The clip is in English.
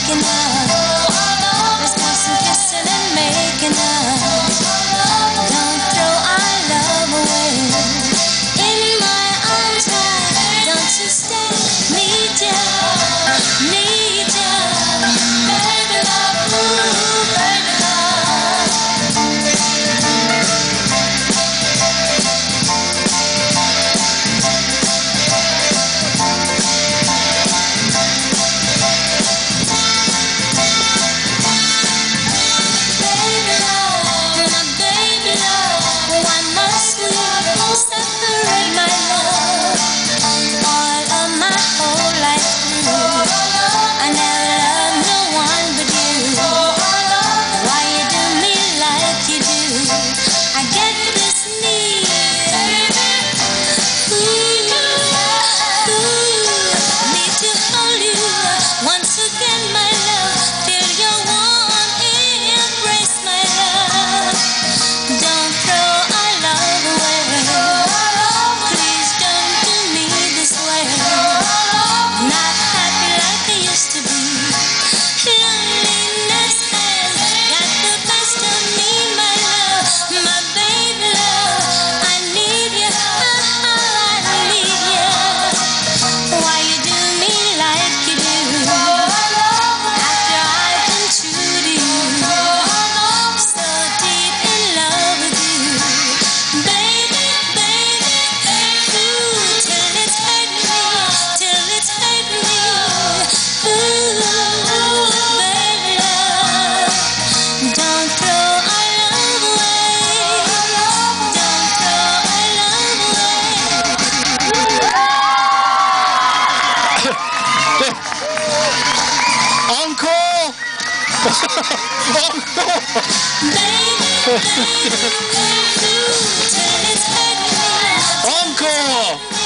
waking up. Let's do some kissing and making up. Don't throw our love away. In my arms, why don't you stay? Need ya, need ya. Baby love, ooh, baby love. Baby love, my baby love, why must we separate, my love? All of my whole life through, I never loved no one but you. Why you do me like you do? I get this need, need to hold you once again, my love. Feel your warm embrace, my love. Don't throw our love away. Please don't do me this way. Not happy like I used to be. Loneliness has got the best of me, my love. My baby love, I need you, I need you. Why you do me like you do? After I've been true to you, so deep in love with you, baby, baby, ooh, till it's hurt me, till it's hurt me, ooh, baby love. Don't throw our love away, don't throw our love away. Encore! Encore! Baby, ooh, till it's hurt me. Encore!